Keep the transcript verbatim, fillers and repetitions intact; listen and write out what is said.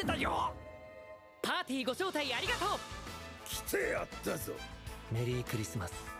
だよ。 パーティーご招待ありがとう。 来てやったぞ。 メリークリスマス。